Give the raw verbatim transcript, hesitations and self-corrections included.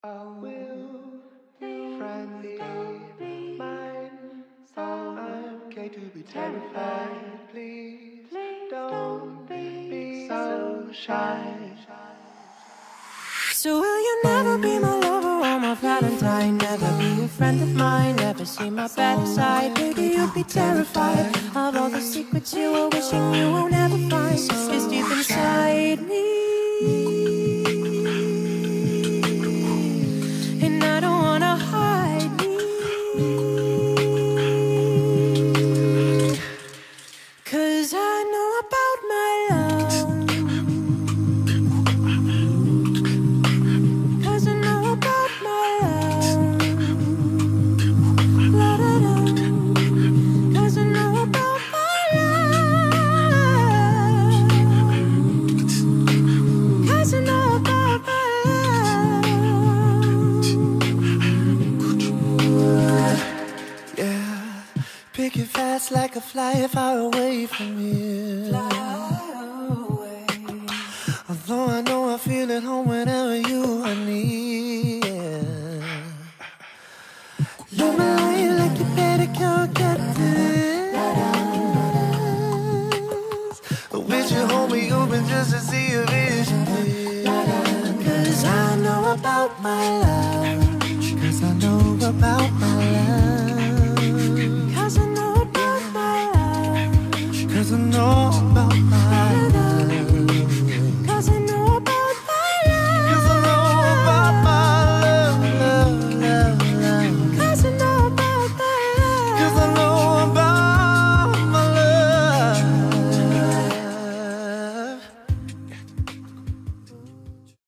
Oh, will you, friend, be mine? Oh, I'm okay to be terrified. Please, don't be so shy. So will you never be my lover or my valentine? Never be a friend of mine, never see my bad side. Maybe you'll be terrified of all the secrets you are wishing you will never find. It's deep inside me, and I don't wanna hide me, 'cause I know about my love. Pick it fast like a fly far away from here. Fly away. Although I know I feel at home whenever you are near. You're my light like your pedicure cactus. I wish you hold me open just to see your vision clear. 'Cause I know about my life.